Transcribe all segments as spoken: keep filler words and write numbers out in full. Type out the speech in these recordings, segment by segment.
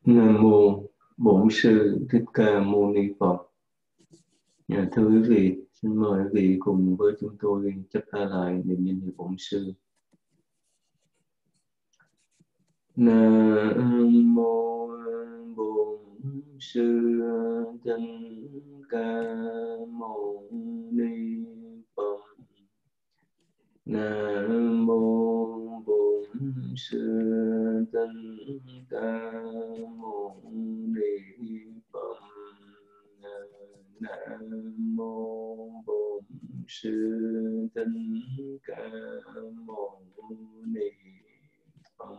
Nam mô Bổn Sư Thích Ca Mâu Ni Phật. Nhà thưa quý vị, xin mời quý vị cùng với chúng tôi chắp tay lại niệm danh hiệu Bổn Sư. Nam mô Bổn Sư Thích Ca Mâu Ni Phật. Nam mô Bổn Sư Thích Ca Mâu Ni Phật. Nam mô Bổn Sư Thích Ca Mâu Ni Phật.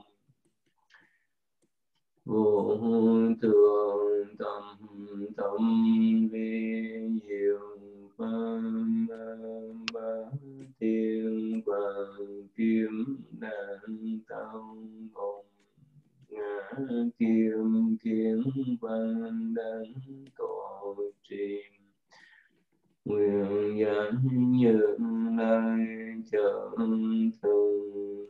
Vô thượng tâm tâm vi diệu pháp bát thiên vạn kiếm đàn tăng hồng ngã kim kiến văn đăng tội trì nguyện giảng như lai chân thường.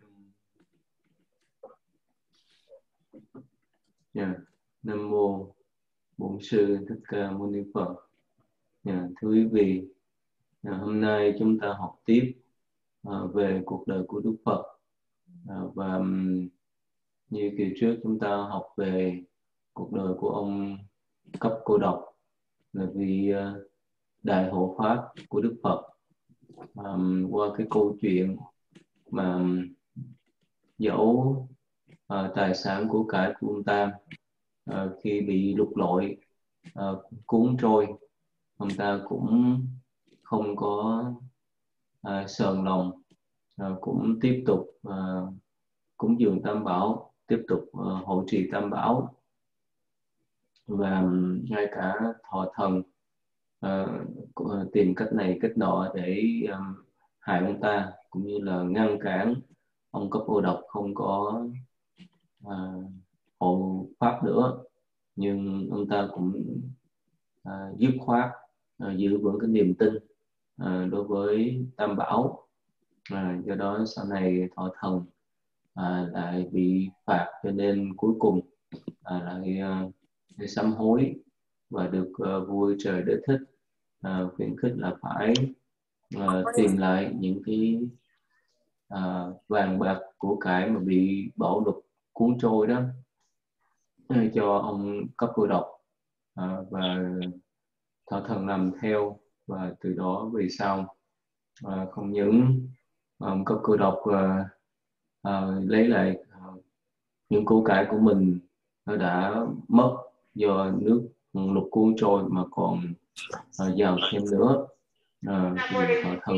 Yeah. Nam mô Bổn Sư Thích Ca Mâu Ni Phật. Yeah. Thưa quý vị, yeah, hôm nay chúng ta học tiếp uh, về cuộc đời của Đức Phật, uh, và um, như kỳ trước chúng ta học về cuộc đời của ông Cấp Cô Độc, là vị uh, đại hộ pháp của Đức Phật. Um, qua cái câu chuyện mà um, dẫu uh, tài sản của cải của ông ta uh, khi bị lục lội uh, cuốn trôi, ông ta cũng không có uh, sờn lòng, uh, cũng tiếp tục uh, cúng dường Tam Bảo, tiếp tục uh, hộ trì Tam Bảo, và um, ngay cả thọ thần uh, tìm cách này cách nọ để um, hại ông ta, cũng như là ngăn cản ông Cấp Cô Độc không có uh, hộ pháp nữa. Nhưng ông ta cũng uh, dứt khoát uh, giữ vững cái niềm tin uh, đối với Tam Bảo. uh, do đó sau này thọ thần uh, lại bị phạt, cho nên cuối cùng uh, lại uh, sám hối và được uh, vua trời Đế Thích uh, khuyến khích là phải uh, tìm lại những cái uh, vàng bạc của cải mà bị bão lụt cuốn trôi đó cho ông Cấp Cô Độc. uh, và thọ thần làm theo, và từ đó về sau uh, không những ông Cấp Cô Độc uh, uh, lấy lại uh, những của cải của mình nó đã mất do nước lụt cuốn trôi, mà còn uh, giàu thêm nữa. Uh, thì thọ thần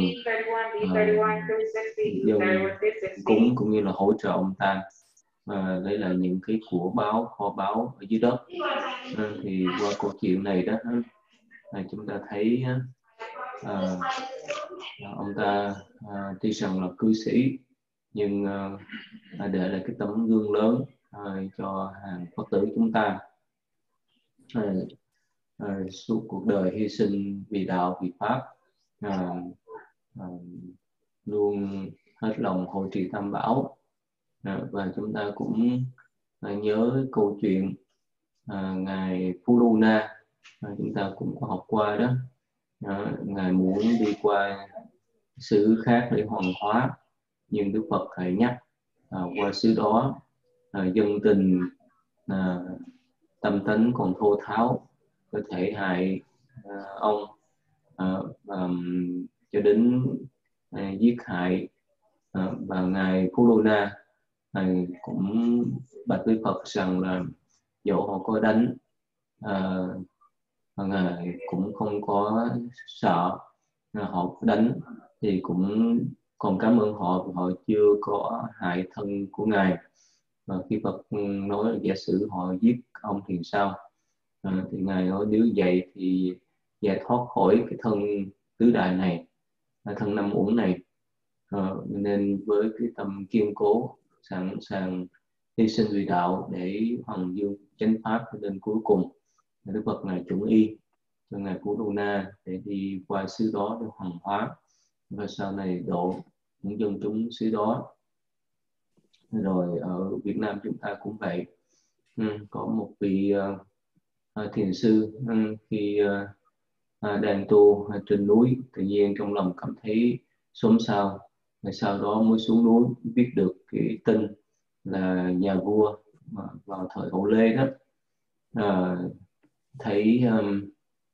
uh, dân cúng cũng như là hỗ trợ ông ta uh, lấy lại những cái của báo, kho báu ở dưới đất. Uh, thì qua câu chuyện này đó, uh, chúng ta thấy uh, ông ta uh, tuy rằng là cư sĩ, nhưng uh, để lại cái tấm gương lớn uh, cho hàng Phật tử chúng ta. uh, uh, suốt cuộc đời hy sinh vì đạo, vì pháp, uh, uh, luôn hết lòng hộ trì Tam Bảo. uh, và chúng ta cũng uh, nhớ câu chuyện uh, ngài Puruna, uh, chúng ta cũng có học qua đó. uh, ngài muốn đi qua xứ khác để hoàn hóa, nhưng Đức Phật hãy nhắc uh, qua xứ đó uh, dân tình uh, tâm tánh còn thô tháo, có thể hại uh, ông uh, um, cho đến uh, giết hại. uh, và ngài Puruna uh, cũng bạch với Phật rằng là dẫu họ có đánh, uh, ngài cũng không có sợ. uh, họ có đánh thì cũng còn cảm ơn họ vì họ chưa có hại thân của ngài. Và khi Phật nói là giả sử họ giết ông thì sao, à, thì ngài nói nếu vậy thì giải thoát khỏi cái thân tứ đại này, thân năm uẩn này. à, nên với cái tâm kiên cố, sẵn sàng hy sinh vì đạo để hoàng dương chánh pháp, cho nên cuối cùng Đức Phật ngài chuẩn y cho ngài Puruna để đi qua xứ đó để hoàng hóa, và sau này độ những dân chúng xứ đó. Rồi ở Việt Nam chúng ta cũng vậy. Ừ, có một vị uh, uh, thiền sư um, khi uh, uh, đang tu uh, trên núi, tự nhiên trong lòng cảm thấy xốn xao, và sau đó mới xuống núi biết được cái tin là nhà vua mà vào thời Hậu Lê đó uh, thấy um,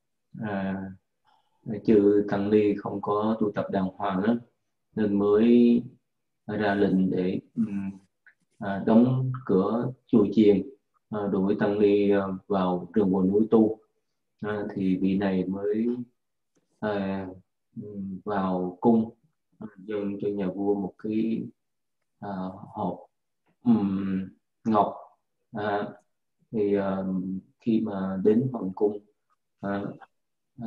uh, chư tăng ni không có tu tập đàng hoàng đó, nên mới ra lệnh để um, à, đóng cửa chùa chiền, à, đuổi tăng ni à, vào rừng quần núi tu. À, thì vị này mới à, vào cung à, dâng cho nhà vua một cái à, hộp um, ngọc. À, thì à, khi mà đến hoàng cung, à, à,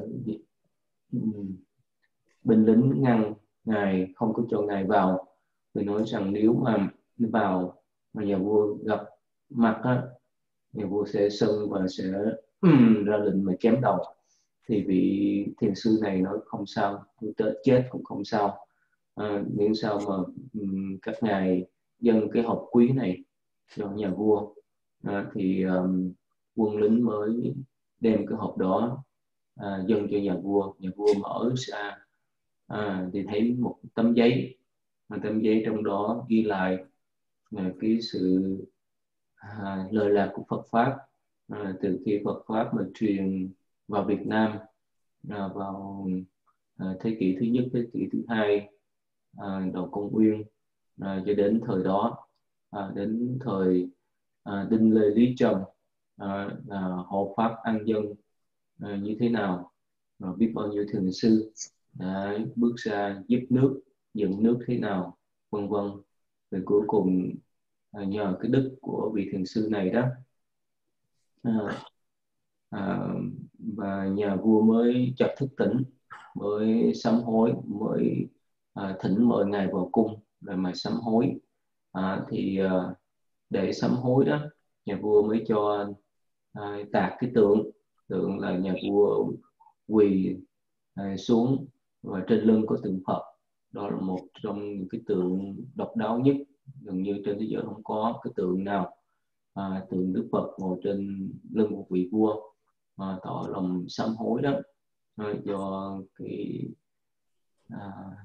binh lính ngăn ngài, không có cho ngài vào, vì nói rằng nếu mà vào mà nhà vua gặp mặt á, nhà vua sẽ sân và sẽ ra lệnh mà chém đầu. Thì vị thiền sư này nói không sao, tôi chết cũng không sao, à, miễn sao mà um, các ngài dâng cái hộp quý này cho nhà vua. À, thì um, quân lính mới đem cái hộp đó à, dâng cho nhà vua. Nhà vua mở ra à, thì thấy một tấm giấy, một tấm giấy trong đó ghi lại à, cái sự à, lời lạc của Phật pháp à, từ khi Phật pháp mà truyền vào Việt Nam à, vào à, thế kỷ thứ nhất, thế kỷ thứ hai à, đầu Công nguyên à, cho đến thời đó, à, đến thời à, Đinh Lê Lý Trần à, à, hộ pháp an dân à, như thế nào, à, biết bao nhiêu thiền sư đã bước ra giúp nước, dựng nước thế nào, vân vân. Rồi cuối cùng à, nhờ cái đức của vị thiền sư này đó à, à, và nhà vua mới chợt thức tỉnh, mới sám hối, mới à, thỉnh mời ngài vào cung rồi mà sám hối. À, thì à, để sám hối đó, nhà vua mới cho à, tạc cái tượng, tượng là nhà vua quỳ à, xuống và trên lưng có tượng Phật. Đó là một trong những cái tượng độc đáo nhất, gần như trên thế giới không có cái tượng nào à, tượng Đức Phật ngồi trên lưng một vị vua à, tỏ lòng sám hối đó à, do cái à,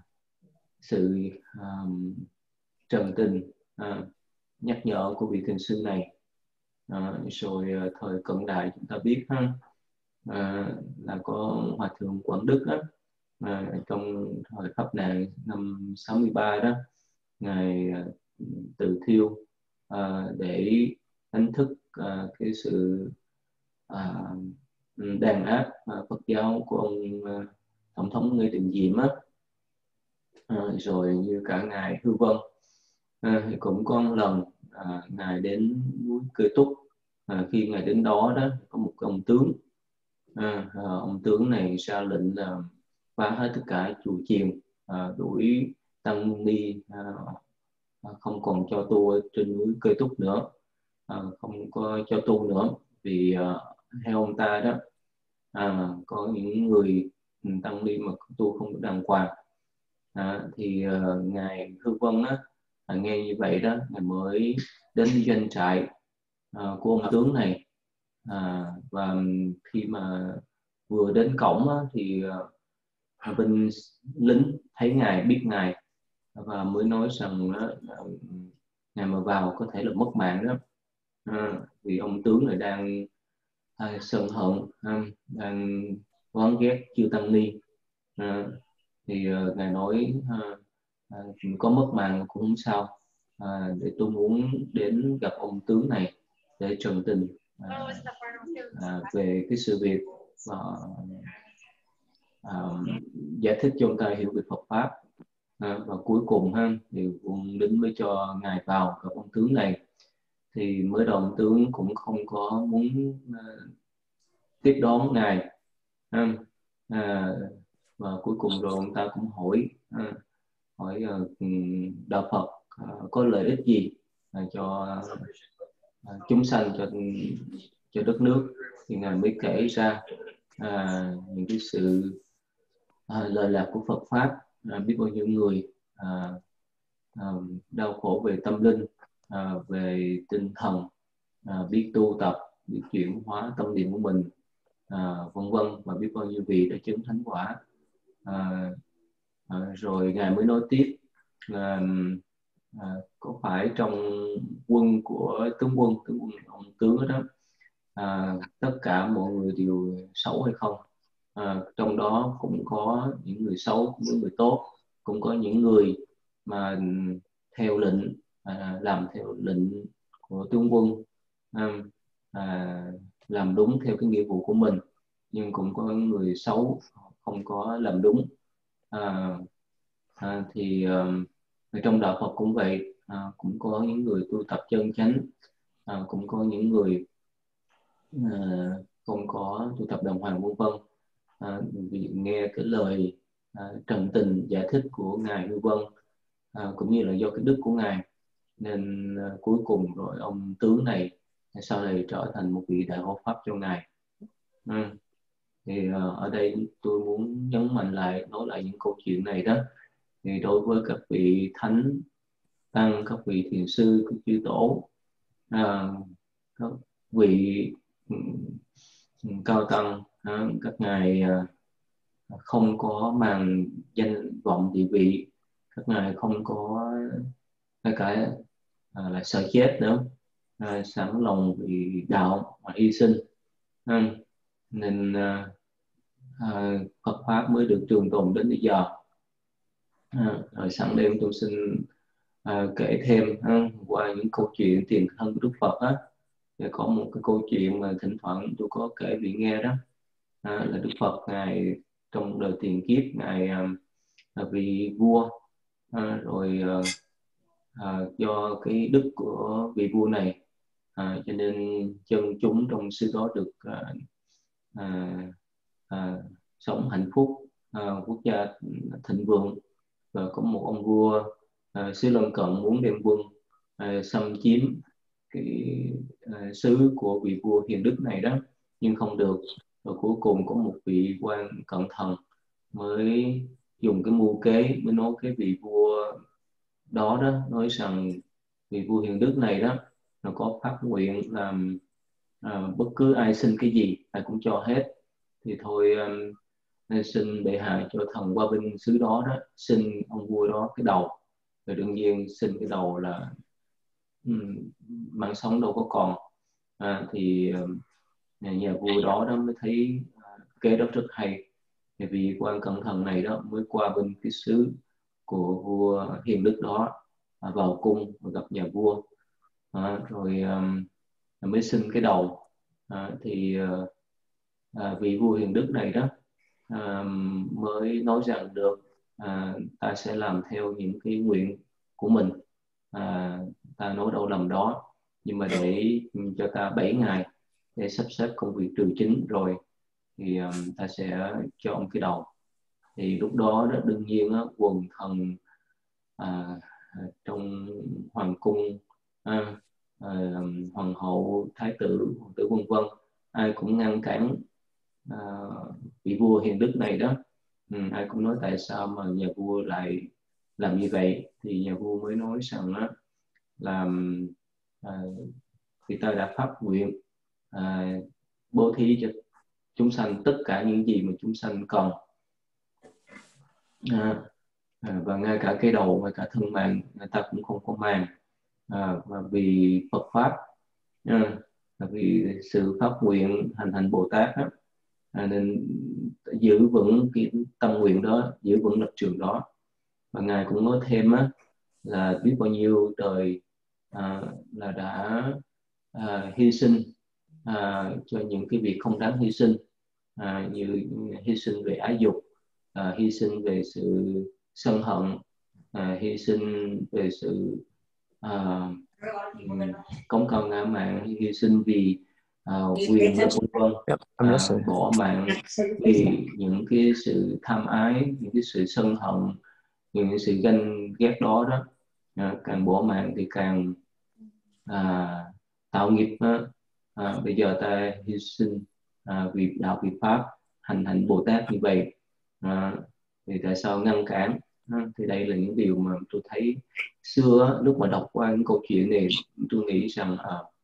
sự à, trần tình à, nhắc nhở của vị thiền sư này. À, rồi à, thời cận đại chúng ta biết ha, à, là có hòa thượng Quảng Đức á, à, trong thời pháp nạn năm sáu mươi ba đó, ngài à, tự thiêu à, để đánh thức à, cái sự à, đàn áp à, Phật giáo của ông à, tổng thống Ngô Đình Diệm á. À, rồi như cả ngài Hư Vân à, thì cũng có một lần à, ngài đến núi Kê Túc. À, khi ngài đến đó đó có một ông tướng à, à, ông tướng này ra lệnh là phá hết tất cả chùa chiền, à, đuổi tăng ni à, không còn cho tu ở trên núi Kê Túc nữa, à, không có cho tu nữa, vì à, theo ông ta đó à, có những người tăng ni mà tu không đàng hoàng. À, thì uh, ngài Hư Vân á, à, nghe như vậy đó, ngài mới đến doanh trại à, của ông tướng này. À, và khi mà vừa đến cổng á, thì uh, binh lính thấy ngài, biết ngài và mới nói rằng đó, uh, ngài mà vào có thể là mất mạng đó, à, vì ông tướng này đang à, sân hận, à, đang oán ghét chư tăng ni. À, thì uh, ngài nói uh, à, có mất mạng cũng không sao, à, để tôi muốn đến gặp ông tướng này để trần tình à, à, về cái sự việc và à, giải thích cho ông ta hiểu về Phật pháp. À, và cuối cùng ha thì quân lính mới cho ngài vào gặp ông tướng này. Thì mới đầu ông tướng cũng không có muốn uh, tiếp đón ngài ha. À, và cuối cùng rồi ông ta cũng hỏi à, hỏi uh, đạo Phật uh, có lợi ích gì uh, cho uh, chúng sanh, cho cho đất nước. Thì ngài mới kể ra uh, những cái sự uh, lợi lạc của Phật pháp, uh, biết bao nhiêu người uh, uh, đau khổ về tâm linh, uh, về tinh thần, à, biết tu tập, biết chuyển hóa tâm niệm của mình, à, vân vân, và biết bao nhiêu vị đã chứng thánh quả. à, à, Rồi Ngài mới nói tiếp là à, có phải trong quân của tướng quân, tướng quân ông tướng đó, à, tất cả mọi người đều xấu hay không? À, trong đó cũng có những người xấu, cũng có người tốt, cũng có những người mà theo lệnh, à, làm theo lệnh của tướng quân, à, à, làm đúng theo cái nghĩa vụ của mình, nhưng cũng có người xấu không có làm đúng. à, à, thì um, trong đạo Phật cũng vậy, à, cũng có những người tu tập chân chánh, à, cũng có những người à, không có tu tập đàng hoàng, vân vân. À, vì nghe cái lời à, trần tình giải thích của ngài Hư Vân, à, cũng như là do cái đức của ngài, nên à, cuối cùng rồi ông tướng này sau này trở thành một vị đại hộ pháp cho ngài. Ừ. Thì à, ở đây tôi muốn nhấn mạnh lại, nói lại những câu chuyện này đó. Thì đối với các vị thánh tăng, các vị thiền sư, các chư tổ, à, các vị um, cao tăng, à, các ngài à, không có màng danh vọng địa vị, các ngài không có cái cái à, là sợ chết nữa, à, sẵn lòng vì đạo mà hy sinh. à, Nên à, à, Phật pháp mới được trường tồn đến bây giờ. à, Rồi sẵn đây tôi xin à, kể thêm ha, qua những câu chuyện tiền thân của Đức Phật á. Thì có một cái câu chuyện mà thỉnh thoảng tôi có kể vị nghe đó, à, là Đức Phật ngài trong đời tiền kiếp ngài à, là vị vua, à, rồi à, à, do cái đức của vị vua này, à, cho nên dân chúng trong xứ đó được à, à, à, sống hạnh phúc, à, quốc gia thịnh vượng. Và có một ông vua à, xứ lân cận muốn đem quân à, xâm chiếm cái à, xứ của vị vua hiền đức này đó, nhưng không được. Rồi cuối cùng có một vị quan cẩn thận mới dùng cái mưu kế, mới nói cái vị vua đó đó nói rằng vị vua hiền đức này đó nó có phát nguyện làm à, bất cứ ai xin cái gì ai cũng cho hết. Thì thôi um, nên xin bệ hạ cho thần qua bên xứ đó đó xin ông vua đó cái đầu. Rồi đương nhiên xin cái đầu là um, mạng sống đâu có còn. à, thì um, nhà, nhà vua đó đó mới thấy uh, kế đó rất hay. Thì vì quan cẩn thận này đó mới qua bên cái xứ của vua hiền đức đó, à, vào cung và gặp nhà vua, à, rồi um, mới xin cái đầu. à, thì uh, à, vị vua hiền đức này đó à, mới nói rằng được, à, ta sẽ làm theo những cái nguyện của mình, à, ta nói đâu làm đó, nhưng mà để cho ta bảy ngày để sắp xếp công việc triều chính, rồi thì um, ta sẽ cho ông cái đầu. Thì lúc đó, đó đương nhiên á, quần thần à, trong hoàng cung, à, à, hoàng hậu, thái tử, hoàng tử, vân vân, ai cũng ngăn cản à, vị vua hiền đức này đó. ừ, ai cũng nói tại sao mà nhà vua lại làm như vậy. Thì nhà vua mới nói rằng đó là à, thì ta đã phát nguyện à, bố thí cho chúng sanh tất cả những gì mà chúng sanh cần, à, à, và ngay cả cái đầu, ngay cả thân mạng người ta cũng không có màng. à, và vì Phật pháp, à, và vì sự phát nguyện hành hành Bồ Tát đó, à, nên giữ vững cái tâm nguyện đó, giữ vững lập trường đó. Và ngài cũng nói thêm á, là biết bao nhiêu đời à, là đã à, hy sinh à, cho những cái việc không đáng hy sinh, à, như hy sinh về ái dục, à, hy sinh về sự sân hận, à, hy sinh về sự à, cống cao ngã mạn, hy sinh vì à, quyền lực, vân vân, Yep, I'm à, listening. bỏ mạng vì những cái sự tham ái, những cái sự sân hận, những cái sự ganh ghét đó đó. à, càng bỏ mạng thì càng à, tạo nghiệp đó. À, bây giờ ta hy sinh à, vì đạo, vì pháp, hành hạnh Bồ Tát như vậy, à, thì tại sao ngăn cản? à, thì đây là những điều mà tôi thấy xưa lúc mà đọc qua những câu chuyện này, tôi nghĩ rằng à,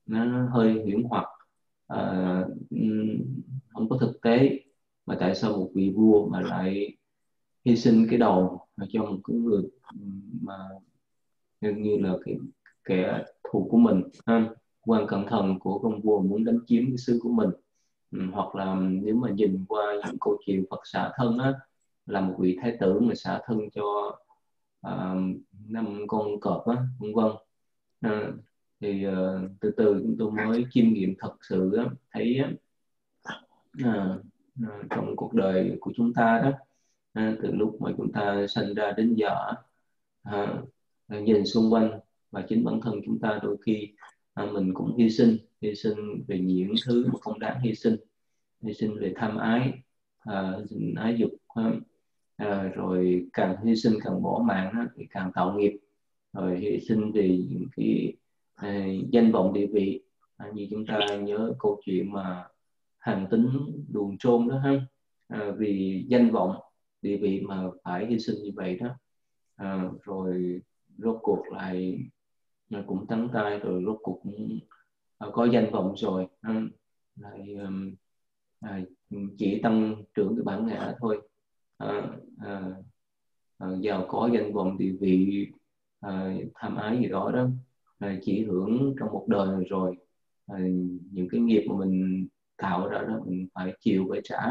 nó hơi huyễn hoặc, uh, không có thực tế. Mà tại sao một vị vua mà lại hy sinh cái đầu cho một cái người mà gần như là cái kẻ thù của mình ha. Quan cẩn thận của con vua muốn đánh chiếm cái xứ của mình. Ừ, hoặc là nếu mà nhìn qua những câu chuyện Phật xả thân á, là một vị thái tử mà xả thân cho uh, năm con cọp á, vân vân. À, thì uh, từ từ chúng tôi mới chiêm nghiệm thật sự á, thấy á, à, à, trong cuộc đời của chúng ta đó, à, từ lúc mà chúng ta sinh ra đến giờ, à, nhìn xung quanh và chính bản thân chúng ta đôi khi à, mình cũng hy sinh hy sinh về những thứ mà không đáng hy sinh, hy sinh về tham ái, à, ái dục, à, rồi càng hy sinh càng bỏ mạng á, thì càng tạo nghiệp, rồi hy sinh vì những cái à, danh vọng địa vị, à, như chúng ta nhớ câu chuyện mà Hàn Tín đùn trôn đó ha, à, vì danh vọng địa vị mà phải hy sinh như vậy đó, à, rồi rốt cuộc lại cũng trắng tay, rồi rốt cuộc cũng à, có danh vọng rồi, à, lại um, à, chỉ tăng trưởng cái bản ngã thôi, à, à, à, giàu có danh vọng địa vị, à, tham ái gì đó đó, à, chỉ hưởng trong một đời này rồi, à, những cái nghiệp mà mình tạo ra đó mình phải chịu phải trả.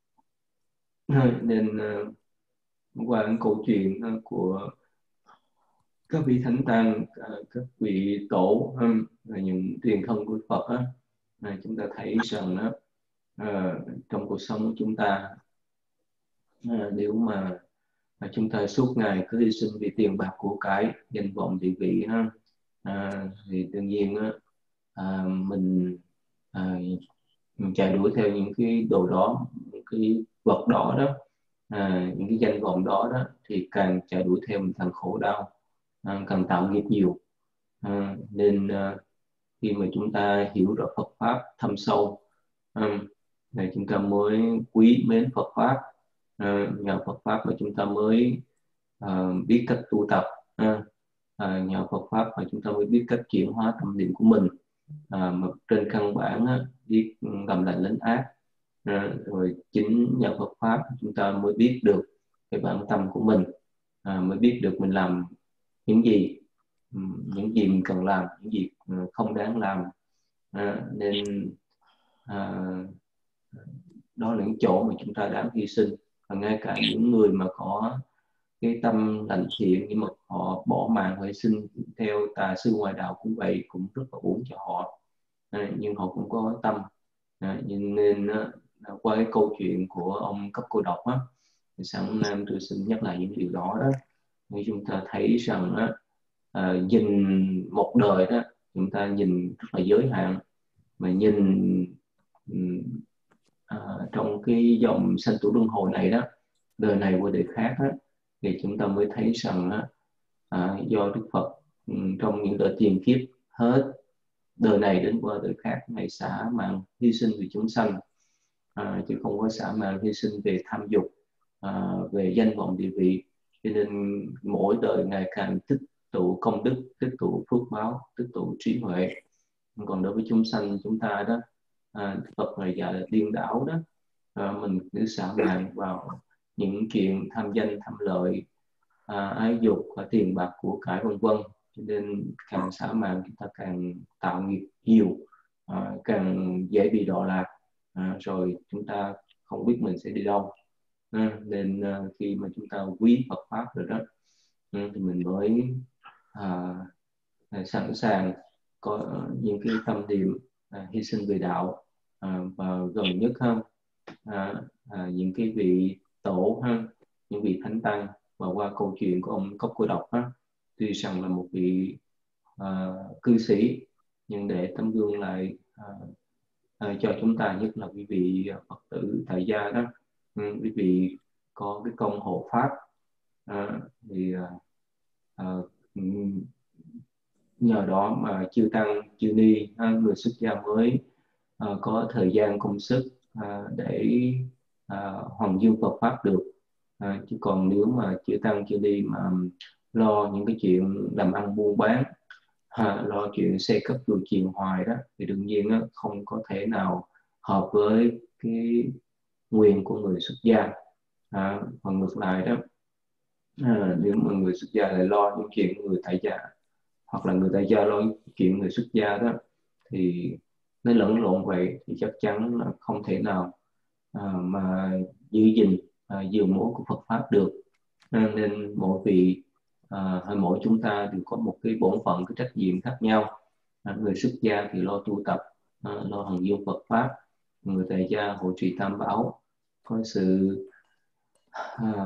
Nên uh, qua những câu chuyện uh, của các vị thánh tăng, uh, các vị tổ, um, những tiền thân của Phật á, uh, chúng ta thấy rằng đó, uh, trong cuộc sống của chúng ta, uh, nếu mà uh, chúng ta suốt ngày cứ hy sinh vì tiền bạc của cải, danh vọng địa vị ha, uh, thì tự nhiên uh, uh, mình uh, chạy đuổi theo những cái đồ đó, những cái vật đó đó, à, những cái danh vọng đó đó, thì càng chạy đuổi theo mình càng khổ đau, à, càng tạo nghiệp nhiều. À, nên à, khi mà chúng ta hiểu rõ Phật pháp thâm sâu, à, thì chúng ta mới quý mến Phật pháp, à, nhờ Phật pháp mà chúng ta mới à, biết cách tu tập, à, à, nhờ Phật pháp mà chúng ta mới biết cách chuyển hóa tâm niệm của mình, à, mà trên căn bản á, biết làm lành lánh ác, à, rồi chính nhờ Phật pháp chúng ta mới biết được cái bản tâm của mình, à, mới biết được mình làm những gì, những gì mình cần làm, những gì không đáng làm, à, nên à, đó là những chỗ mà chúng ta đáng hy sinh. Và ngay cả những người mà có cái tâm lành thiện nhưng mà họ bỏ mạng hy sinh theo tà sư ngoại đạo cũng vậy, cũng rất là uổng cho họ, à, nhưng họ cũng có tâm, à, nhưng nên à, qua cái câu chuyện của ông Cấp Cô Độc á, thì sáng hôm nay tôi xin nhắc lại những điều đó đó, để chúng ta thấy rằng á, à, nhìn một đời đó chúng ta nhìn rất là giới hạn, mà nhìn à, trong cái dòng sanh tử luân hồi này đó, đời này qua đời khác á, thì chúng ta mới thấy rằng á, à, do Đức Phật um, trong những đời tiền kiếp hết đời này đến qua đời khác, Ngài xả mạng hy sinh vì chúng sanh, à, chứ không có xả mạng hy sinh về tham dục, à, về danh vọng địa vị. Cho nên mỗi đời Ngài càng tích tụ công đức, tích tụ phước báo, tích tụ trí huệ. Còn đối với chúng sanh chúng ta đó, à, Phật này dạy là điên đảo đó, à, mình cứ xả mạng vào những chuyện tham danh tham lợi, à, ái dục và tiền bạc của cải vân vân. Cho nên càng xả mạng chúng ta càng tạo nghiệp nhiều, à, càng dễ bị đọa lạc, à, rồi chúng ta không biết mình sẽ đi đâu, à, nên à, khi mà chúng ta quý Phật pháp rồi đó, à, thì mình mới à, sẵn sàng có những cái tâm niệm à, hy sinh về đạo, à, và gần nhất hơn à, à, những cái vị tổ ha, những vị thánh tăng. Và qua câu chuyện của ông Cốc Cô Độc á, tuy rằng là một vị à, cư sĩ, nhưng để tấm gương lại à, à, cho chúng ta, nhất là quý vị Phật tử tại gia đó, ừ, quý vị có cái công hộ pháp, à, thì à, à, nhờ đó mà chư tăng chư ni, người xuất gia mới uh, có thời gian công sức uh, để uh, hoàn dương Phật pháp được, uh, chứ còn nếu mà chư tăng chư ni mà lo những cái chuyện làm ăn buôn bán, à, lo chuyện xây cất chùa chiền hoài đó thì đương nhiên đó, không có thể nào hợp với cái nguyện của người xuất gia. À, còn ngược lại đó, à, nếu mà người xuất gia lại lo những chuyện người tại gia, hoặc là người tại gia lo chuyện người xuất gia đó, thì nó lẫn lộn vậy thì chắc chắn là không thể nào à, mà giữ gìn à, diều mối của Phật pháp được. À, nên mỗi vị à, hay mỗi chúng ta đều có một cái bổn phận, cái trách nhiệm khác nhau. À, người xuất gia thì lo tu tập, à, lo hành dương Phật pháp. Người tại gia hộ trì tam bảo, có sự à,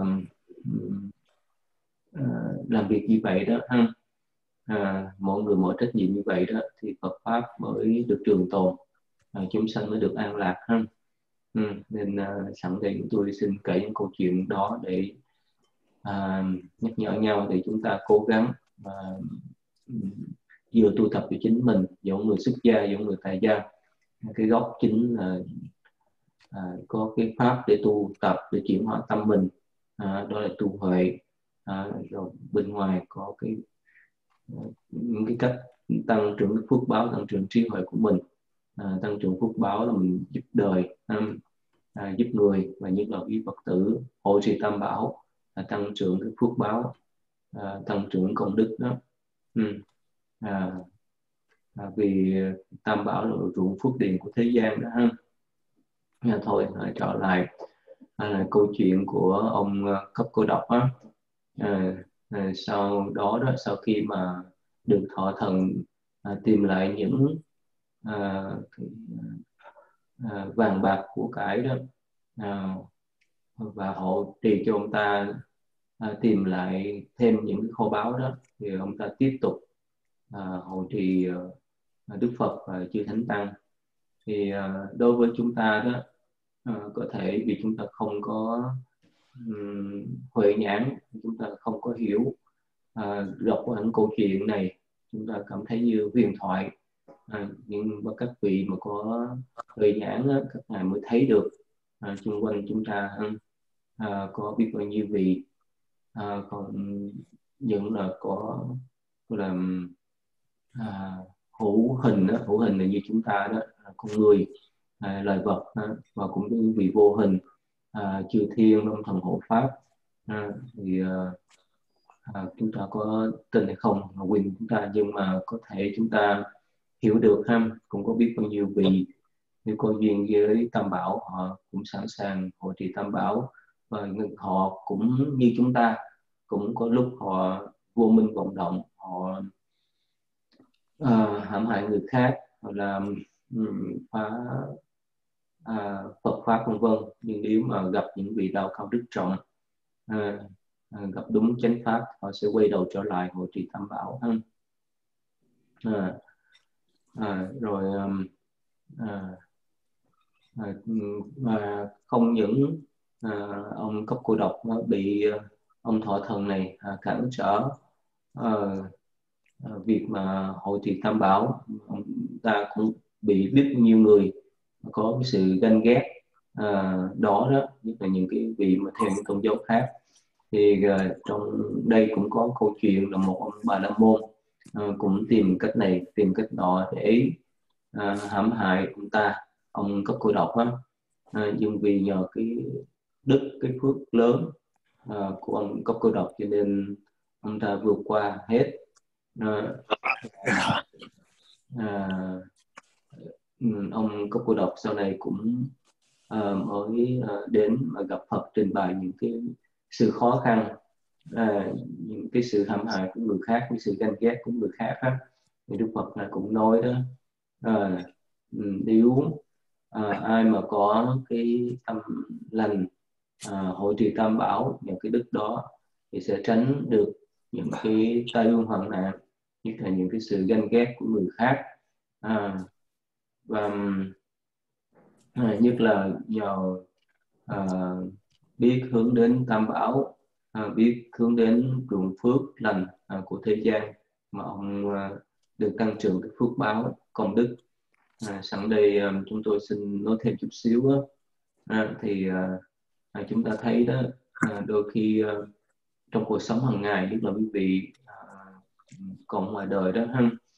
à, làm việc như vậy đó ha. À, mỗi người mỗi trách nhiệm như vậy đó thì Phật pháp mới được trường tồn, à, chúng sanh mới được an lạc ha. Ừ, nên à, sẵn đây tôi xin kể những câu chuyện đó để à, nhắc nhở nhau để chúng ta cố gắng à, vừa tu tập cho chính mình, giống người xuất gia, giống người tại gia. Cái gốc chính là à, có cái pháp để tu tập để chuyển hóa tâm mình, à, đó là tu huệ. À, rồi bên ngoài có cái những cái cách tăng trưởng phước báo, tăng trưởng trí huệ của mình. À, tăng trưởng phước báo là mình giúp đời, um, à, giúp người, và nhất là quý Phật tử hộ trì tam bảo, à, tăng trưởng cái phước báo, à, tăng trưởng công đức đó. Ừ. À, à, vì tam bảo là ruộng phước điền của thế gian đó ha. À, thôi à, trở lại à, là câu chuyện của ông à, Cấp Cô Độc á. À, à, sau đó đó sau khi mà được thọ thần à, tìm lại những à, à, vàng bạc của cải đó, à, và hộ trì cho ông ta à, tìm lại thêm những cái kho báu đó, thì ông ta tiếp tục à, hộ trì à, Đức Phật và chư Thánh Tăng. Thì à, đối với chúng ta đó, à, có thể vì chúng ta không có um, huệ nhãn, chúng ta không có hiểu, à, đọc qua những câu chuyện này chúng ta cảm thấy như huyền thoại. À, nhưng mà các vị mà có huệ nhãn á, các ngài mới thấy được à, xung quanh chúng ta à, có biết bao nhiêu vị à, còn những là có là à, hữu hình đó, hữu hình là như chúng ta đó, con người, à, loài vật đó, và cũng như vị vô hình, à, chư thiên long thần hộ pháp. À, thì à, à, chúng ta có tin hay không là quyền của chúng ta, nhưng mà có thể chúng ta hiểu được ha. Cũng có biết bao nhiêu vị nếu có duyên với tam bảo, họ cũng sẵn sàng hộ trì tam bảo, và họ cũng như chúng ta, cũng có lúc họ vô minh vọng động, họ uh, hãm hại người khác, hoặc là um, phá à, Phật pháp vân vân. Nhưng nếu mà gặp những vị đạo cao đức trọng, à, à, gặp đúng chánh pháp, họ sẽ quay đầu trở lại hộ trì tam bảo ha. À, à, rồi um, à, à, mà không những à, ông Cấp Cô Độc bị à, ông thọ thần này à, cản trở à, à, việc mà hội trì tam bảo, ông ta cũng bị biết nhiều người có cái sự ganh ghét à, đó đó, nhất là những cái vị mà theo những tôn giáo khác. Thì à, trong đây cũng có câu chuyện là một ông Bà La Môn à, cũng tìm cách này tìm cách nọ để à, hãm hại ông ta, ông Cấp Cô Độc á. À, nhưng vì nhờ cái đức, cái phước lớn à, của ông Cấp Cô Độc, cho nên ông ta vượt qua hết. à, à, ông Cấp Cô Độc sau này cũng à, mới à, đến mà gặp Phật, trình bày những cái sự khó khăn, à, những cái sự hãm hại của người khác, cái sự ganh ghét của người khác á. Thì Đức Phật là cũng nói đó, à, nếu à, ai mà có cái tâm lành, à, hội trì tam bảo, những cái đức đó, thì sẽ tránh được những cái tai ương hoạn nạn, nhất là những cái sự ganh ghét của người khác. À, và à, nhất là nhờ à, biết hướng đến tam bảo, à, biết hướng đến ruộng phước lành à, của thế gian, mà ông à, được tăng trưởng cái phước báo công đức. À, sẵn đây à, chúng tôi xin nói thêm chút xíu đó. À, thì à, à, chúng ta thấy đó, à, đôi khi à, trong cuộc sống hàng ngày, nhất là quý vị à, còn ngoài đời đó ha,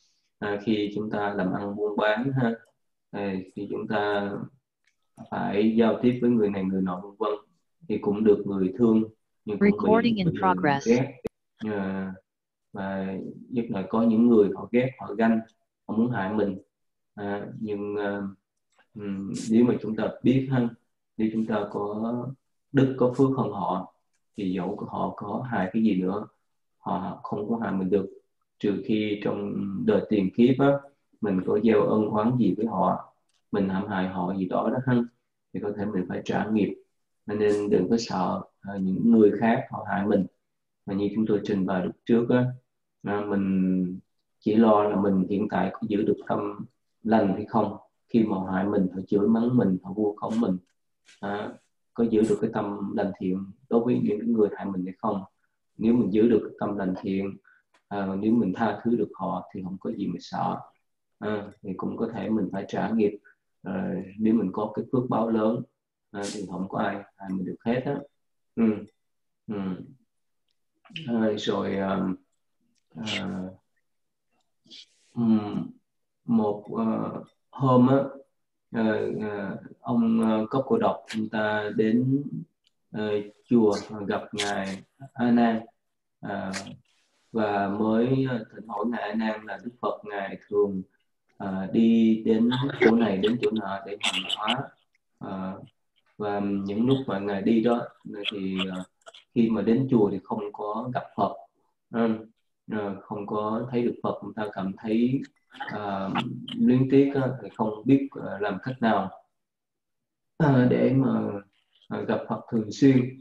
à, khi chúng ta làm ăn buôn bán ha, à, khi chúng ta phải giao tiếp với người này người nọ vân vân, thì cũng được người thương nhưng cũng bị Recording in người progress. ghét. À, và nhất là có những người họ ghét, họ ganh, họ muốn hại mình. À, nhưng à, ừm, nếu mà chúng ta biết ha, nếu chúng ta có đức có phước hơn họ, thì dẫu họ có hại cái gì nữa, họ không có hại mình được, trừ khi trong đời tiền kiếp á, mình có gieo ân oán gì với họ, mình hãm hại họ gì đó đó ha, thì có thể mình phải trả nghiệp. Nên đừng có sợ à, những người khác họ hại mình. Và như chúng tôi trình bày lúc trước á, à, mình chỉ lo là mình hiện tại có giữ được tâm lành hay không. Khi mà họ hại mình, họ chửi mắng mình, họ vu khống mình, à, có giữ được cái tâm lành thiện đối với những người hại mình hay không. Nếu mình giữ được cái tâm lành thiện, à, nếu mình tha thứ được họ thì không có gì mà sợ. À, thì cũng có thể mình phải trả nghiệp. À, nếu mình có cái phước báo lớn, à, thì không có ai hại mình được hết á. Ừ. Ừ. À, rồi um, à, um, một uh, hôm á, uh, uh, ông uh, Cốc Cô Độc chúng ta đến uh, chùa gặp ngài A Nan, uh, và mới thỉnh hỏi ngài A Nan là Đức Phật ngài thường uh, đi đến chỗ này đến chỗ nọ để hành hóa. Uh, và những lúc mà ngài đi đó thì uh, khi mà đến chùa thì không có gặp Phật, ừ. Ờ, không có thấy được Phật, người ta cảm thấy uh, luyến tiếc á, thì không biết uh, làm cách nào uh, để mà uh, gặp Phật thường xuyên.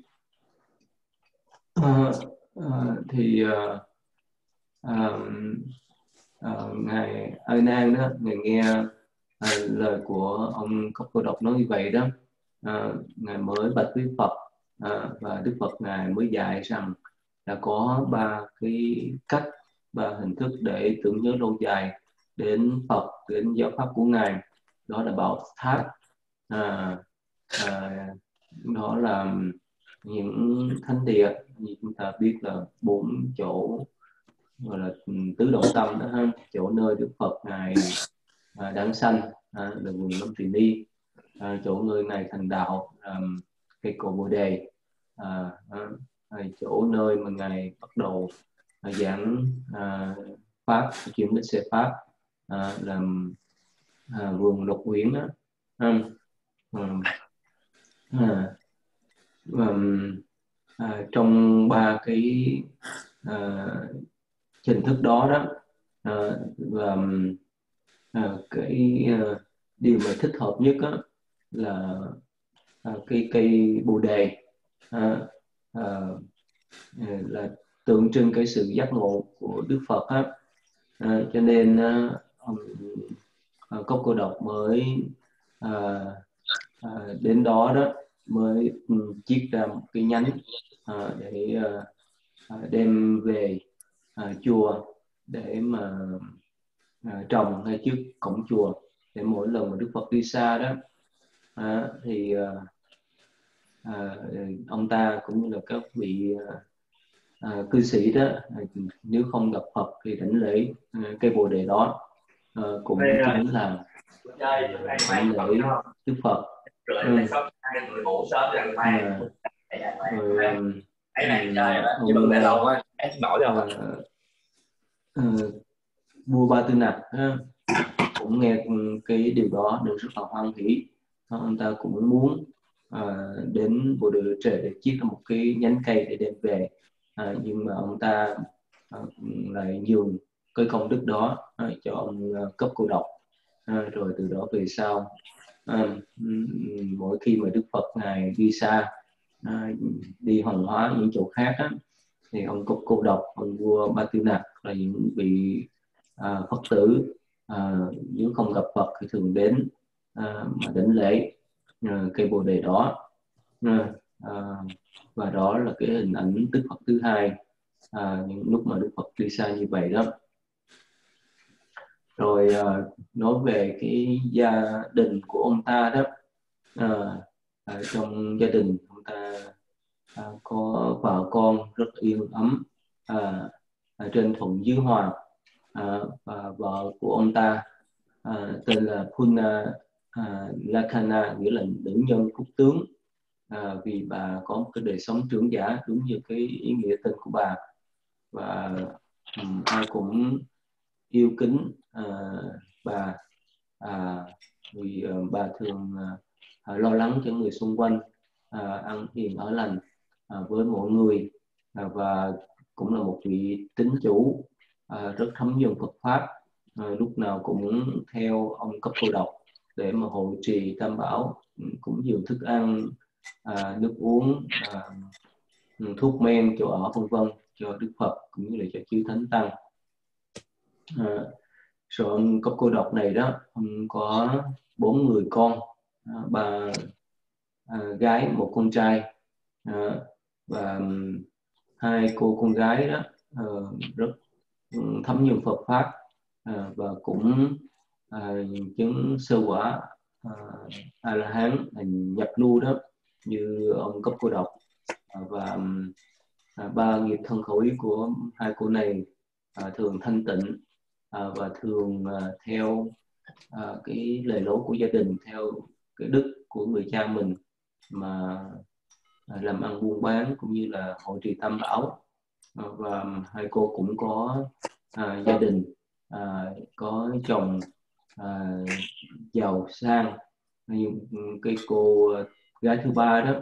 Uh, uh, thì uh, uh, uh, ngài A Nan đó, ngài nghe uh, lời của ông Cốc Cô Độc nói như vậy đó, uh, ngài mới bạch với Phật, uh, và Đức Phật ngài mới dạy rằng đã có ba cái cách, ba hình thức để tưởng nhớ lâu dài đến Phật, đến giáo pháp của ngài. Đó là bảo tháp, à, à, đó là những thánh địa như chúng ta biết là bốn chỗ gọi là tứ động tâm đó ha, chỗ nơi Đức Phật ngài à, đản sanh, à, là vườn Lâm Tỳ Ni, à, chỗ nơi ngài thành đạo, à, cây cội Bồ Đề, à, à, chỗ nơi mà ngài bắt đầu à, giảng à, pháp, chuyển đến xe pháp, à, làm à, vườn Lộc Uyển đó. À, à, à, à, trong ba cái à, hình thức đó đó, à, và à, cái à, điều mà thích hợp nhất á, là à, cây cây bồ đề, à, à, là tượng trưng cái sự giác ngộ của Đức Phật á, à, cho nên à, ông à, Cốc Cô Độc mới à, à, đến đó đó mới um, chiết ra một cái nhánh à, để à, đem về à, chùa để mà à, trồng ngay trước cổng chùa, để mỗi lần mà Đức Phật đi xa đó à, thì à, à, ông ta cũng như là các vị à, cư sĩ đó, à, nếu không gặp Phật thì đảnh lễ à, cây bồ đề đó, à, cũng chính là à, đảnh lễ Đức Phật. Ừ. À, rồi um, ông uh, uh, vua Ba Tư Nặc ha, cũng nghe cái điều đó được rất là hoan hỷ. Ông ta cũng muốn à, đến Bồ Đề Trề để chiết ra một cái nhánh cây để đem về, à, nhưng mà ông ta à, lại nhường cái công đức đó à, cho ông à, Cốc Cô Độc, à, rồi từ đó về sau à, mỗi khi mà Đức Phật ngài đi xa, à, đi hoằng hóa những chỗ khác á, thì ông Cốc Cô Độc, ông vua Ba Tư Nặc là những vị à, Phật tử à, nếu không gặp Phật thì thường đến à, mà đảnh lễ à, cây bồ đề đó, à, à, và đó là cái hình ảnh Đức Phật thứ hai à, những lúc mà Đức Phật đi xa như vậy đó. Rồi à, nói về cái gia đình của ông ta đó, à, à, trong gia đình ông ta à, có vợ con rất yên ấm, à, à, trên thuận dưới hòa, à, và vợ của ông ta à, tên là Puna à, Lakana, nghĩa là nữ nhân phúc tướng, à, vì bà có một cái đời sống trưởng giả đúng như cái ý nghĩa tên của bà, và um, ai cũng yêu kính à, bà à, vì uh, bà thường uh, lo lắng cho người xung quanh, à, ăn hiền ở lành à, với mọi người, à, và cũng là một vị tín chủ à, rất thấm nhuần Phật pháp, à, lúc nào cũng theo ông Cấp Cô Độc để mà hộ trì tam bảo, cũng dường thức ăn, à, nước uống, à, thuốc men, chỗ ở vân vân cho Đức Phật cũng như là cho chư thánh tăng. À, rồi ông Cấp Cô Độc này đó, ông có bốn người con, à, ba à, gái, một con trai, à, và hai cô con gái đó à, rất thấm nhuần Phật pháp, à, và cũng à, chứng sơ quả à, A La Hán, nhập lưu đó như ông Cấp Cô Độc, à, và à, ba nghiệp thân khẩu ý của hai cô này à, thường thanh tịnh, à, và thường à, theo à, cái lề lối của gia đình, theo cái đức của người cha mình mà à, làm ăn buôn bán cũng như là hộ trì tam bảo. À, và hai cô cũng có à, gia đình, à, có chồng à, giàu sang. Nhưng cái cô gái thứ ba đó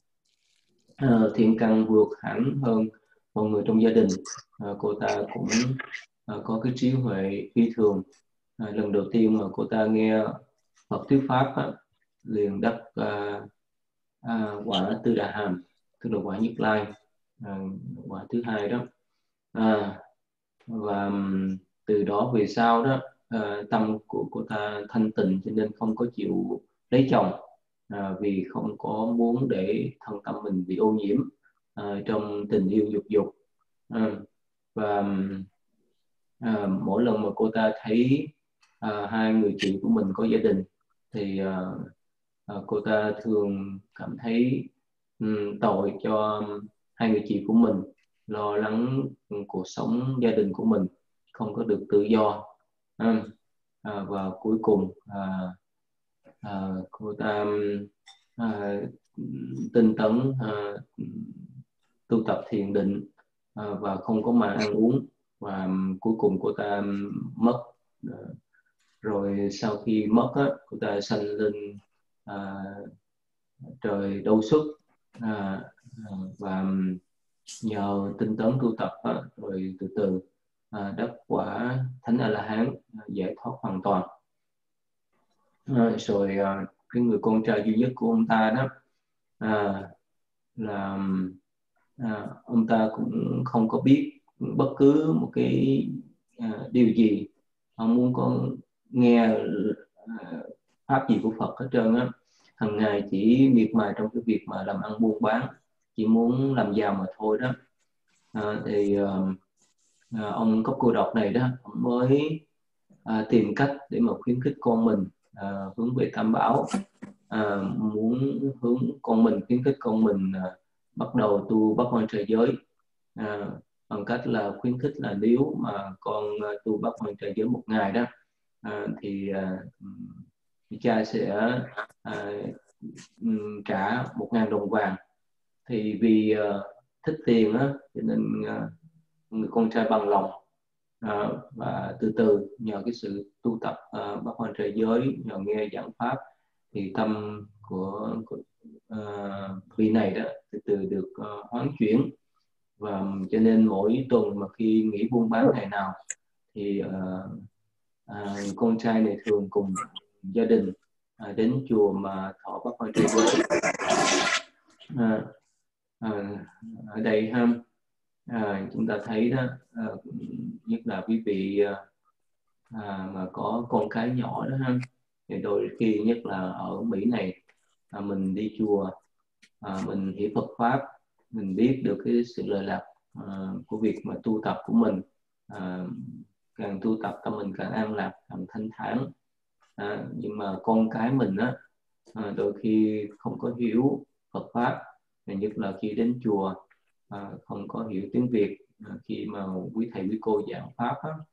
à, thiện căn vượt hẳn hơn mọi người trong gia đình. À, cô ta cũng à, có cái trí huệ phi thường. À, lần đầu tiên mà cô ta nghe Phật thuyết pháp á, liền đắc à, à, quả Tư Đà Hàm, tức là quả Nhất Lai, à, quả thứ hai đó. À, và từ đó về sau đó, à, tâm của cô ta thanh tịnh, cho nên không có chịu lấy chồng, à, vì không có muốn để thân tâm mình bị ô nhiễm à, trong tình yêu dục dục. À, và à, mỗi lần mà cô ta thấy à, hai người chị của mình có gia đình thì à, à, cô ta thường cảm thấy um, tội cho hai người chị của mình, lo lắng cuộc sống gia đình của mình không có được tự do. À, à, và cuối cùng à, à, cô ta à, tinh tấn à, tu tập thiền định à, và không có mà ăn uống, và cuối cùng cô ta mất. À, rồi sau khi mất á, cô ta sanh lên à, trời Đâu Xuất, à, à, và nhờ tinh tấn tu tập á, rồi từ từ à, đắc quả Thánh A La Hán, à, giải thoát hoàn toàn. À, rồi à, cái người con trai duy nhất của ông ta đó à, là à, ông ta cũng không có biết bất cứ một cái à, điều gì, ông muốn có nghe à, pháp gì của Phật hết trơn á. Hằng ngày chỉ miệt mài trong cái việc mà làm ăn buôn bán, chỉ muốn làm giàu mà thôi đó. À, thì à, à, ông Cấp Cô Độc này đó, ông mới à, tìm cách để mà khuyến khích con mình à, hướng về tam bảo, à, muốn hướng con mình khuyến khích con mình à, bắt đầu tu Bát Quan Trai Giới, à, bằng cách là khuyến khích là nếu mà con à, tu Bát Quan Trai Giới một ngày đó à, thì à, cha sẽ à, trả một ngàn đồng vàng. Thì vì à, thích tiền á, cho nên à, người con trai bằng lòng, à, và từ từ nhờ cái sự tu tập à, Bát Quan Trai Giới, nhờ nghe giảng pháp, thì tâm của, của uh, vị này đó từ từ được uh, hoán chuyển. Và cho nên mỗi tuần mà khi nghỉ buôn bán ngày nào thì uh, uh, con trai này thường cùng gia đình uh, đến chùa mà thọ Bát Quan Trai Giới. Uh, uh, ở đây ha, à, chúng ta thấy đó, à, nhất là quý vị à, mà có con cái nhỏ đó ha, thì đôi khi nhất là ở Mỹ này, à, mình đi chùa, à, mình hiểu Phật pháp, mình biết được cái sự lợi lạc à, của việc mà tu tập của mình, à, càng tu tập tâm mình càng an lạc, càng thanh thản, à, nhưng mà con cái mình á, à, đôi khi không có hiểu Phật pháp, nhất là khi đến chùa à, không có hiểu tiếng Việt, à, khi mà quý thầy quý cô giảng pháp á,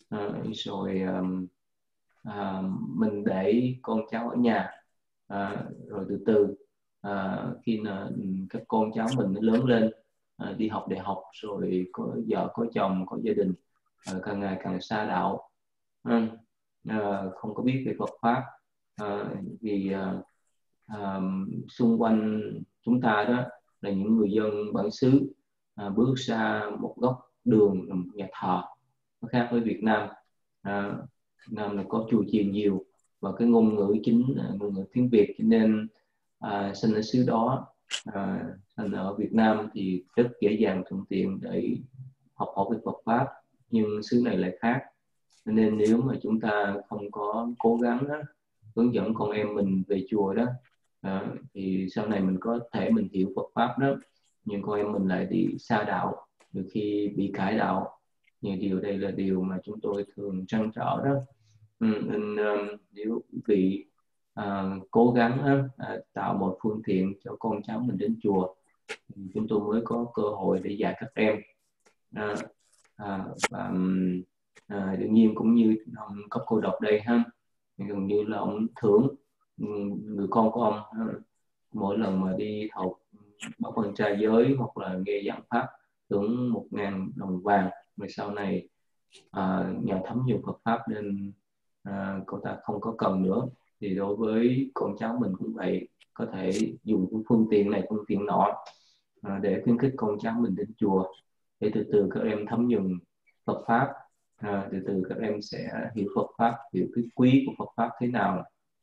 à, rồi à, à, mình để con cháu ở nhà, à, rồi từ từ à, khi là các con cháu mình nó lớn lên, à, đi học đại học rồi có vợ có chồng có gia đình, à, càng ngày càng xa đạo, à, à, không có biết về Phật pháp, à, vì à, à, xung quanh chúng ta đó là những người dân bản xứ, à, bước ra một góc đường là một nhà thờ. Nó khác với Việt Nam. à, Việt Nam là có chùa chiền nhiều và cái ngôn ngữ chính là ngôn ngữ tiếng Việt, cho nên à, sinh ở xứ đó, à, sinh ở Việt Nam thì rất dễ dàng thuận tiện để học hỏi về Phật pháp, nhưng xứ này lại khác. Nên nếu mà chúng ta không có cố gắng đó, hướng dẫn con em mình về chùa đó, đó thì sau này mình có thể mình hiểu Phật pháp đó, nhưng con em mình lại đi xa đạo, nhiều khi bị cải đạo. Nhưng điều đây là điều mà chúng tôi thường trăn trở đó. Ừ, nên um, nếu quý vị à, cố gắng à, tạo một phương tiện cho con cháu mình đến chùa, thì chúng tôi mới có cơ hội để dạy các em. à, à, và à, đương nhiên cũng như ông cấp cô độc đây ha, gần như là ông thưởng người con của ông ha, mỗi lần mà đi học bảo quan trai giới hoặc là nghe giảng pháp thưởng một ngàn đồng vàng. Rồi sau này à, nhờ thấm nhiều Phật pháp nên à, cậu ta không có cần nữa. Thì đối với con cháu mình cũng vậy, có thể dùng cái phương tiện này phương tiện nọ à, để khuyến khích con cháu mình đến chùa, để từ từ các em thấm nhuần Phật pháp, à, từ từ các em sẽ hiểu Phật pháp, hiểu cái quý của Phật pháp thế nào.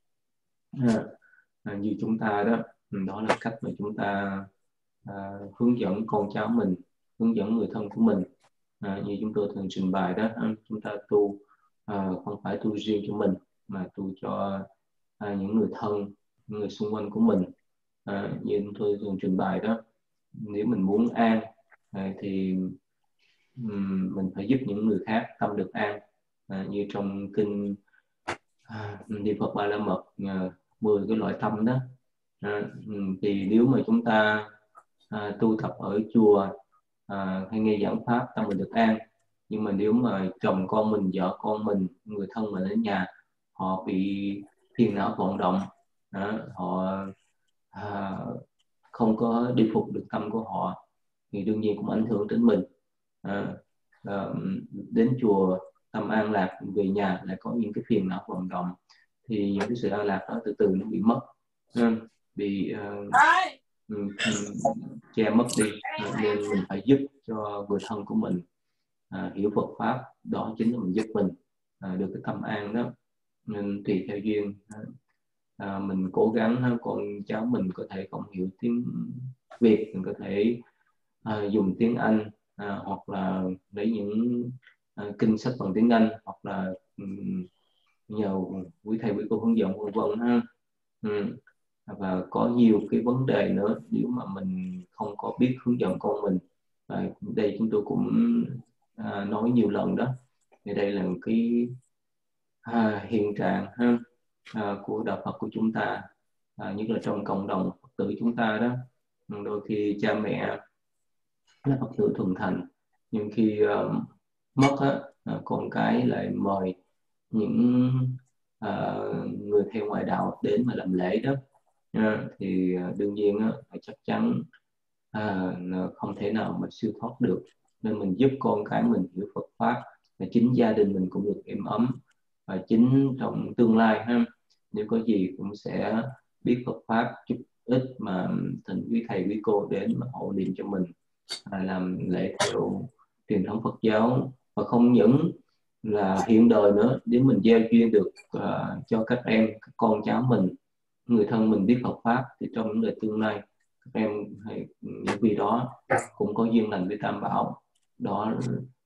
à, à, Như chúng ta đó, đó là cách mà chúng ta à, hướng dẫn con cháu mình, hướng dẫn người thân của mình. À, như chúng tôi thường trình bày đó, chúng ta tu à, không phải tu riêng cho mình, mà tu cho à, những người thân, những người xung quanh của mình. À, như chúng tôi thường trình bày đó, nếu mình muốn an à, thì um, mình phải giúp những người khác tâm được an. À, như trong kinh à, Niệm Phật Ba La Mật, à, mười cái loại tâm đó. À, thì nếu mà chúng ta à, tu tập ở chùa à, hay nghe giảng pháp tâm mình được an, nhưng mà nếu mà chồng con mình, vợ con mình, người thân mình ở nhà họ bị phiền não vọng động, à, họ à, không có đi phục được tâm của họ, thì đương nhiên cũng ảnh hưởng đến mình. à, à, đến chùa tâm an lạc, về nhà lại có những cái phiền não vọng động, thì những cái sự an lạc đó từ từ nó bị mất, bị uh, che mất đi. Nên mình phải giúp cho người thân của mình à, hiểu Phật pháp, đó chính là mình giúp mình à, được cái tâm an đó. Nên tùy theo duyên, à, mình cố gắng con cháu mình có thể không hiểu tiếng Việt, mình có thể à, dùng tiếng Anh, à, hoặc là lấy những à, kinh sách bằng tiếng Anh, hoặc là um, nhờ quý thầy quý cô hướng dẫn vân vân ha. Ừ. Và có nhiều cái vấn đề nữa nếu mà mình không có biết hướng dẫn con mình. Và đây chúng tôi cũng à, nói nhiều lần đó, thì đây là một cái à, hiện trạng ha, à, của đạo Phật của chúng ta, à, nhất là trong cộng đồng Phật tử chúng ta đó. Đôi khi cha mẹ là Phật tử thuần thành, nhưng khi uh, mất á, à, con cái lại mời những à, người theo ngoại đạo đến mà làm lễ đó. À, thì à, đương nhiên á, chắc chắn à, không thể nào mà siêu thoát được. Nên mình giúp con cái mình hiểu Phật pháp, và chính gia đình mình cũng được êm ấm, và chính trong tương lai ha, nếu có gì cũng sẽ biết Phật pháp chút ít, mà thỉnh quý thầy quý cô đến mà hộ niệm cho mình, à, làm lễ theo truyền thống Phật giáo. Và không những là hiện đời nữa, nếu mình gieo duyên được uh, cho các em, các con cháu mình, người thân mình biết Phật pháp, thì trong những đời tương lai các em hay những vị đó cũng có duyên lành với Tam Bảo. Đó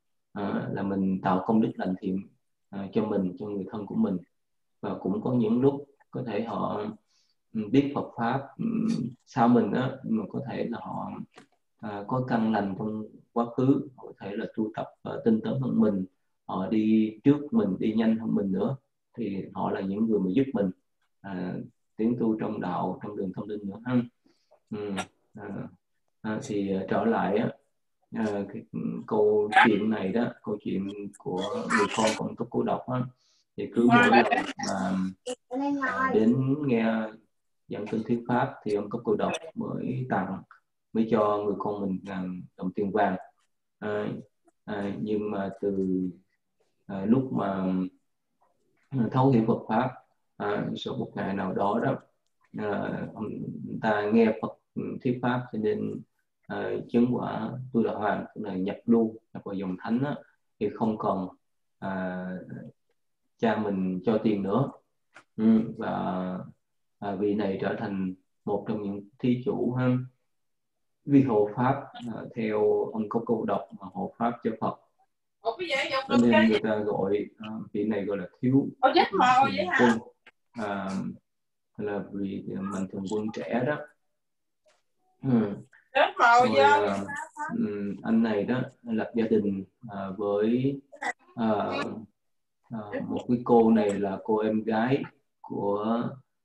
à, là mình tạo công đức lành thiện à, cho mình, cho người thân của mình. Và cũng có những lúc có thể họ biết Phật pháp sau mình đó, mà có thể là họ à, có căn lành trong quá khứ, họ có thể là tu tập uh, tinh tấn hơn mình, họ đi trước mình, đi nhanh hơn mình nữa, thì họ là những người mà giúp mình à, tiến tu trong đạo, trong đường tâm linh nữa ha. Ừ. À, à, thì uh, trở lại á, à, cái câu chuyện này đó, câu chuyện của người con của ông Túc Cô Độc á, thì cứ mỗi lần mà à, đến nghe giảng kinh thuyết pháp thì ông Túc Cô Độc mới tặng, mới cho người con mình ngàn đồng tiền vàng. À, à, nhưng mà từ à, lúc mà thấu hiểu Phật pháp, à, sau một ngày nào đó đó, à, ông ta nghe Phật thuyết pháp cho nên à, chứng quả Tu Đà Hoàng, tức là nhập lưu, nhập vào dòng thánh đó, thì không còn à, cha mình cho tiền nữa. Ừ, và à, vị này trở thành một trong những thí chủ ha, vì hộ pháp à, theo ông Cốc Câu Độc mà hộ pháp cho Phật, cho nên người ta gọi à, vị này gọi là thiếu quân, à, là vì mình thường quân trẻ đó. Ừ. Rồi à, anh này đó lập gia đình à, với à, à, một cái cô này là cô em gái của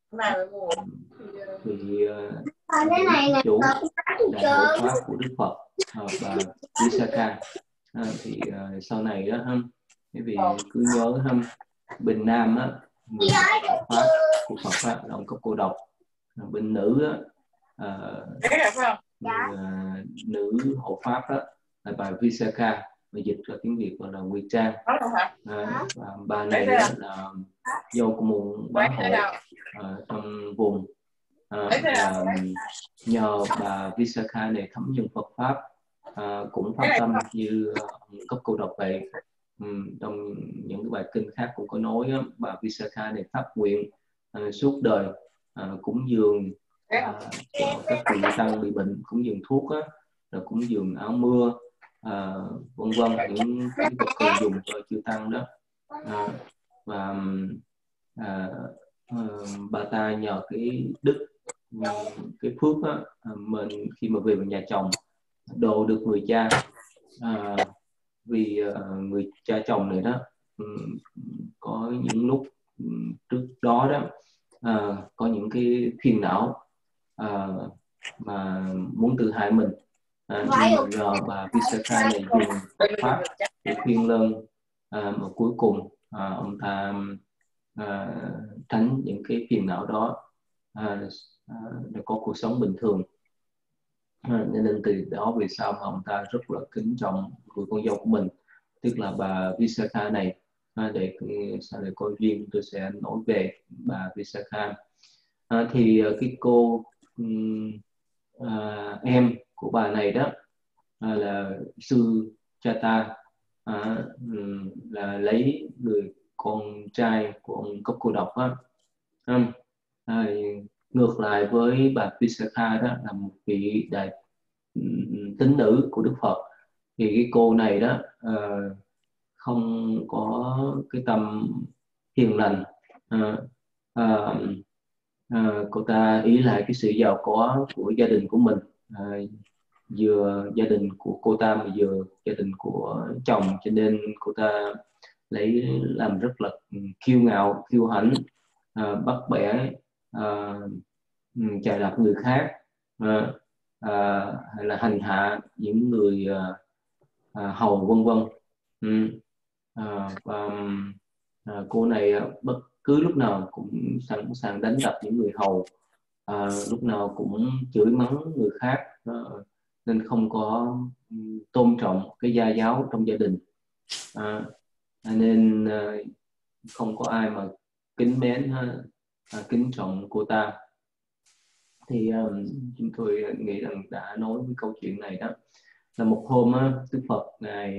vị uh, chủ đại hộ pháp của Đức Phật, uh, bà Visakha. À, thì uh, sau này đó ha, cái vị cứ nhớ ha, bên nam á, người hộ pháp của Phật á, là ông Cốc Cô Độc. Bên nữ á, uh, người, uh, nữ hộ pháp đó là bà Visakha, và dịch ra tiếng Việt gọi là Nguyệt Trang. À, và bà này là dâu của một bá hộ uh, trong vùng. À, và nhờ bà Visakha này thấm nhuần Phật pháp, à, cũng phát tâm như ông Cốc Cô Độc vậy. Um, trong những cái bài kinh khác cũng có nói á, bà Visakha này phát nguyện à, suốt đời à, cúng dường à, cho các vị tăng bị bệnh, cúng dường thuốc á, rồi cúng dường áo mưa, à, vân vân, những cái vật cần dùng cho chư tăng đó. À, và à, à, bà ta nhờ cái đức, cái phước á, mình khi mà về vào nhà chồng độ được người cha, à, vì uh, người cha chồng này đó um, có những lúc um, trước đó đó uh, có những cái phiền não uh, mà muốn tự hại mình, uh, nhưng mà nhờ bà Visakha này dùng pháp để khuyên lơn, uh, mà cuối cùng uh, ông ta uh, tránh những cái phiền não đó, uh, uh, để có cuộc sống bình thường. À, nên từ đó về sau mà ông ta rất là kính trọng người con dâu của mình, tức là bà Visakha này. À, để sau này có duyên tôi sẽ nói về bà Visakha. À, thì cái cô um, à, em của bà này đó à, là sư Chata, à, um, là lấy người con trai của ông Cốc Cô Độc á. À, à, ngược lại với bà Visakha đó là một vị đại tín nữ của Đức Phật, thì cái cô này đó uh, không có cái tâm hiền lành. uh, uh, uh, cô ta ý lại cái sự giàu có của gia đình của mình, uh, vừa gia đình của cô ta mà vừa gia đình của chồng, cho nên cô ta lấy làm rất là kiêu ngạo, kiêu hãnh, uh, bắt bẻ, uh, chà đạp người khác, uh, À, hay là hành hạ những người à, à, hầu vân vân. Ừ. À, và à, cô này bất cứ lúc nào cũng sẵn sàng đánh đập những người hầu, à, lúc nào cũng chửi mắng người khác, à, nên không có tôn trọng cái gia giáo trong gia đình, à, nên à, không có ai mà kính mến, à, kính trọng cô ta. Thì um, chúng tôi nghĩ rằng đã nói với câu chuyện này đó là một hôm á, Đức Phật ngài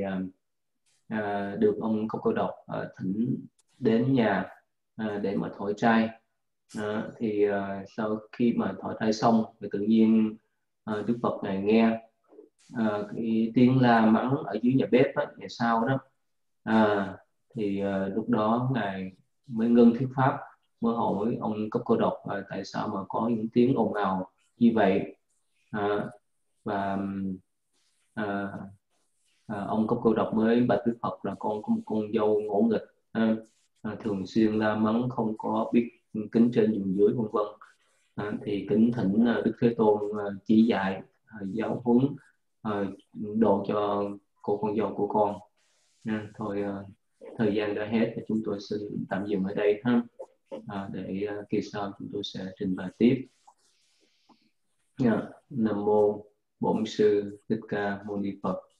à, được ông Cốc Cô Độc à, thỉnh đến nhà à, để mà thọ trai. À, thì à, sau khi mà thọ trai xong thì tự nhiên à, Đức Phật ngài nghe à, cái tiếng la mắng ở dưới nhà bếp á, nhà sau đó. À, thì à, lúc đó ngài mới ngưng thuyết pháp, mới hỏi ông Cốc Cô Độc à, tại sao mà có những tiếng ồn ào như vậy. À, và à, à, ông Cốc Cô Độc mới bạch Đức Phật là con có một con dâu ngỗ nghịch, à, à, thường xuyên la mắng, không có biết kính trên nhường dưới vân vân. À, thì kính thỉnh à, Đức Thế Tôn à, chỉ dạy, à, giáo huấn uh, độ cho cô con dâu của con. Nha. Thôi uh, thời gian đã hết, chúng tôi xin tạm dừng ở đây ha. À, để uh, kỳ sau chúng tôi sẽ trình bày tiếp. Nha. Nam mô Bổn Sư Thích Ca Mâu Ni Phật.